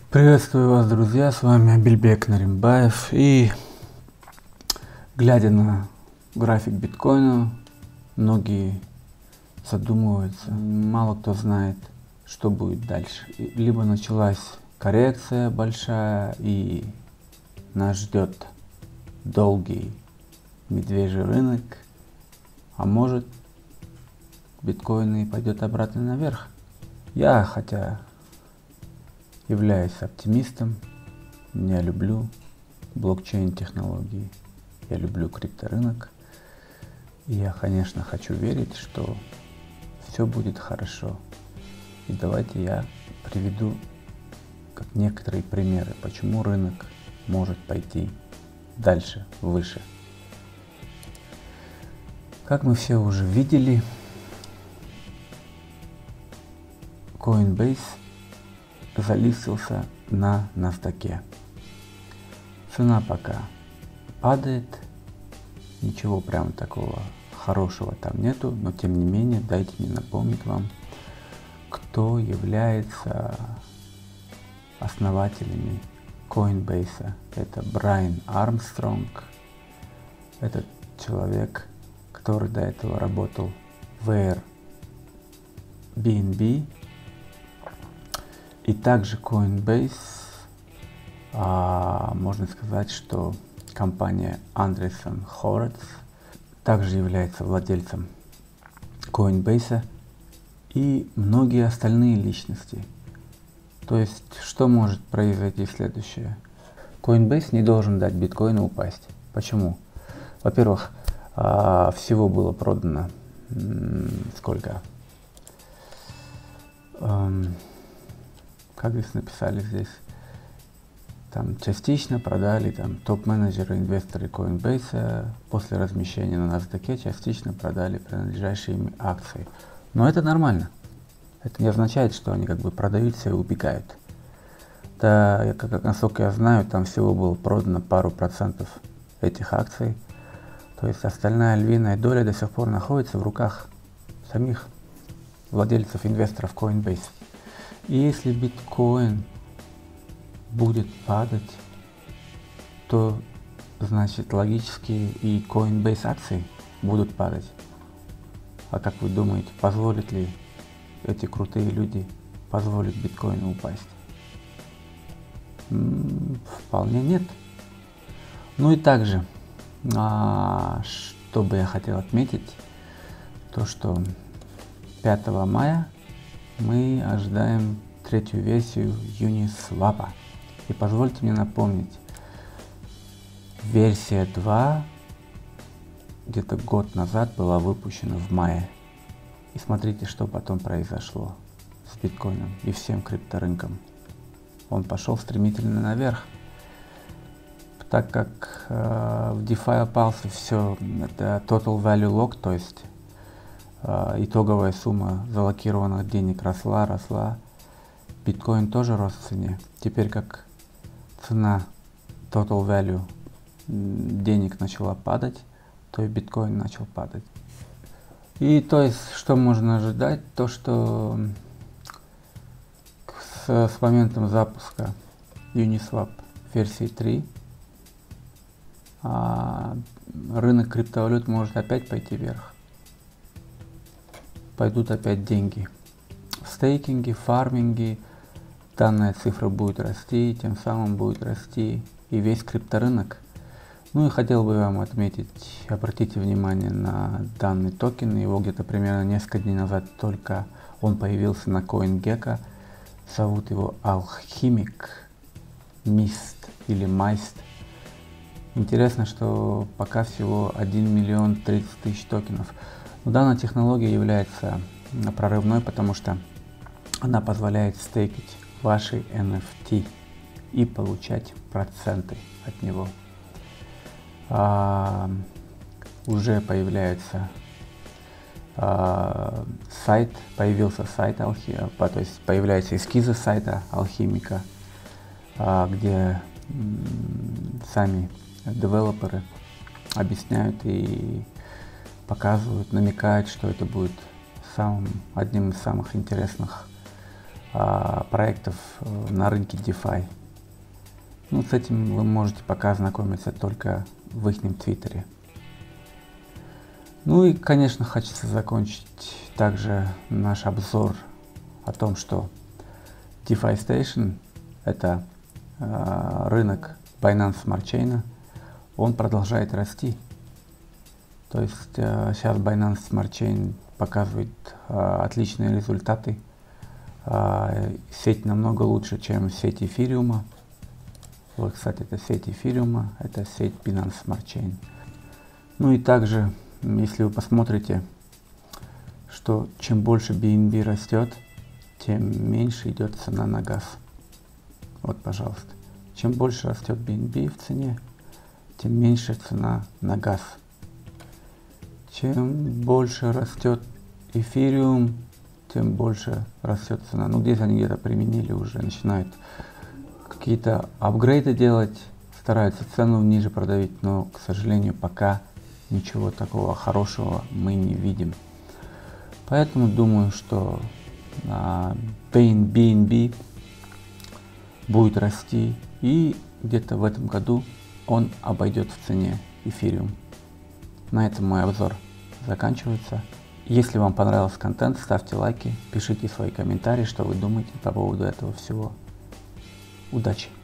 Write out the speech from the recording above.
Приветствую вас, друзья, с вами Абильбек Наримбаев. И глядя на график биткоина, многие задумываются, мало кто знает, что будет дальше. Либо началась коррекция большая и нас ждет долгий медвежий рынок, а может биткоин и пойдет обратно наверх. Я, хотя являюсь оптимистом, я люблю блокчейн-технологии, я люблю крипторынок. И я, конечно, хочу верить, что все будет хорошо. И давайте я приведу как некоторые примеры, почему рынок может пойти дальше, выше. Как мы все уже видели, Coinbase залистился на NASDAQ. Цена пока падает, ничего прям такого хорошего там нету, но тем не менее дайте мне напомнить вам, кто является основателями Coinbase. Это Брайан Армстронг, этот человек, который до этого работал в Airbnb. И также Coinbase, можно сказать, что компания Андрессен Хоровиц также является владельцем Coinbase и многие остальные личности. То есть, что может произойти следующее? Coinbase не должен дать биткоину упасть. Почему? Во-первых, всего было продано сколько? Как здесь написали здесь, там частично продали там топ-менеджеры, инвесторы Coinbase после размещения на NASDAQ частично продали принадлежащие им акции. Но это нормально. Это не означает, что они как бы продают все и убегают. Да, насколько я знаю, там всего было продано пару процентов этих акций. То есть остальная львиная доля до сих пор находится в руках самих владельцев, инвесторов Coinbase. И если биткоин будет падать, то значит логически и Coinbase акции будут падать. А как вы думаете, позволят ли эти крутые люди позволить биткоину упасть? Вполне нет. Ну и также, что бы я хотел отметить, то что 5 мая мы ожидаем третью версию Uniswap. И позвольте мне напомнить, версия 2 где-то год назад была выпущена в мае. И смотрите, что потом произошло с биткоином и всем крипторынком. Он пошел стремительно наверх, так как в DeFi палсе все, это Total Value Lock, то есть итоговая сумма залокированных денег росла. Биткоин тоже рос в цене. Теперь как цена Total Value денег начала падать, то и биткоин начал падать. И то есть, что можно ожидать, то что с моментом запуска Uniswap версии 3 рынок криптовалют может опять пойти вверх. Пойдут опять деньги. В стейкинге, фарминге данная цифра будет расти, тем самым будет расти и весь крипторынок. Ну и хотел бы вам отметить, обратите внимание на данный токен, его где-то примерно несколько дней назад только он появился на CoinGecko, зовут его Alchemic Mist или Mist. Интересно, что пока всего 1 миллион 30 тысяч токенов. Но данная технология является прорывной, потому что она позволяет стейкать ваши NFT и получать проценты от него. Уже появляется сайт, появился сайт то есть появляются эскизы сайта Алхимика, где сами девелоперы объясняют и показывают, намекают, что это будет одним из самых интересных проектов на рынке DeFi. Ну, с этим вы можете пока ознакомиться только в их твиттере. Ну и, конечно, хочется закончить также наш обзор о том, что DeFi Station — это рынок Binance Smart Chain, он продолжает расти. То есть сейчас Binance Smart Chain показывает отличные результаты. Сеть намного лучше, чем сеть эфириума. Вот, кстати, это сеть эфириума, это сеть Binance Smart Chain. Ну и также, если вы посмотрите, что чем больше BNB растет, тем меньше идет цена на газ. Вот, пожалуйста. Чем больше растет BNB в цене, тем меньше цена на газ. Чем больше растет эфириум, тем больше растет цена. Ну, здесь они где-то применили уже, начинают какие-то апгрейды делать, стараются цену ниже продавить, но, к сожалению, пока ничего такого хорошего мы не видим. Поэтому думаю, что BNB будет расти, и где-то в этом году он обойдет в цене эфириум. На этом мой обзор заканчивается. Если вам понравился контент, ставьте лайки, пишите свои комментарии, что вы думаете по поводу этого всего. Удачи!